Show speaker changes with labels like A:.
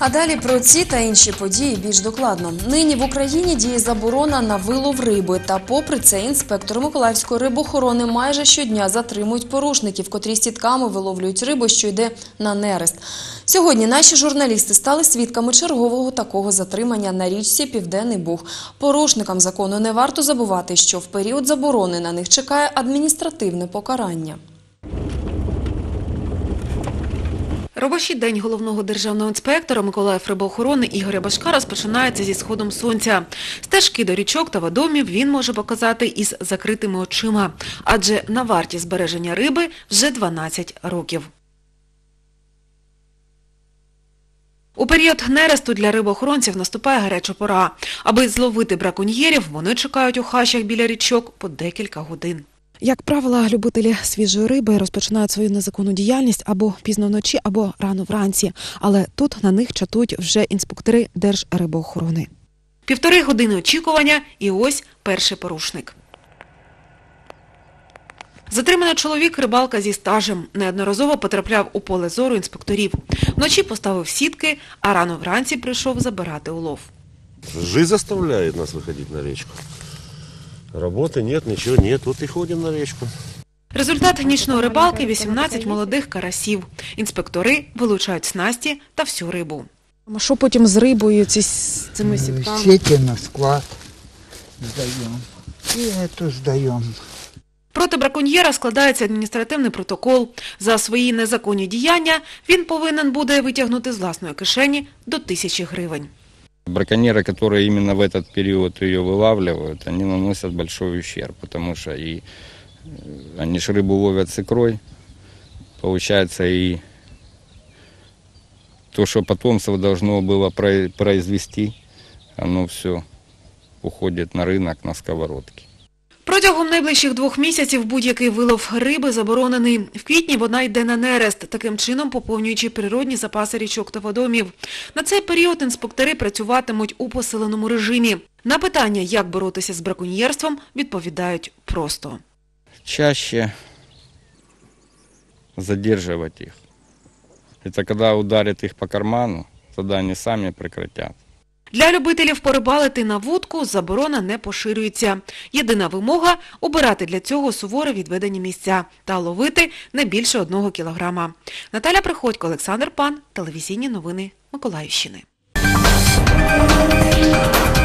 A: А далі про ці та інші події більш докладно. Нині в Україні діє заборона на вилов риби. Та попри це інспектори Миколаївської рибоохорони майже щодня затримують порушників, котрі сітками виловлюють рибу, що йде на нерест. Сьогодні наші журналісти стали свідками чергового такого затримання на річці Південний Буг. Порушникам закону не варто забувати, що в період заборони на них чекає адміністративне покарання.
B: Робочий день головного державного інспектора Миколаїврибоохорони Ігоря Башка розпочинається зі сходом сонця. Стежки до річок та водоймів він може показати із закритими очима, адже на варті збереження риби вже 12 років. У період нересту для рибоохоронців наступає гаряча пора. Аби зловити браконьєрів, вони чекають у хащах біля річок по декілька годин.
C: Як правило, любителі свіжої риби розпочинають свою незаконну діяльність або пізно вночі, або рано вранці. Але тут на них чатують вже інспектори Держрибоохорони.
B: 1,5 години очікування і ось перший порушник. Затриманий чоловік – рибалка зі стажем. Неодноразово потрапляв у поле зору інспекторів. Вночі поставив сітки, а рано вранці прийшов забирати улов.
D: Жизнь заставляет нас выходить на речку. Работы нет, ничего нет, вот и ходим на речку.
B: Результат нічної рибалки – 18 молодих карасів. Інспектори вилучають снасті та всю рибу.
C: А що потім з рибою, з цими сітками?
E: Сети на склад сдаем. И эту сдаем.
B: Проти браконьєра складається адміністративний протокол. За свої незаконні діяння він повинен буде витягнути з власної кишені до 1000 гривень.
F: Браконьеры, которые именно в этот период ее вылавливают, они наносят большой ущерб, потому что они ж рыбу ловят с икрой, получается и то, что потомство должно было произвести, оно все уходит на рынок, на сковородки.
B: Протягом найближчих 2 місяців будь-який вилов риби заборонений. В квітні вона йде на нерест, таким чином поповнюючи природні запаси річок та водоймів. На цей період інспектори працюватимуть у посиленому режимі. На питання, як боротися з браконьєрством, відповідають просто.
F: Чаще задерживать их. Это когда ударят их по карману, тогда они сами прекратят.
B: Для любителів порибалити на вудку заборона не поширюється. Єдина вимога – обирати для цього суворо відведені місця та ловити не більше 1 кілограма. Наталя Приходько, Олександр Пан, телевізійні новини Миколаївщини.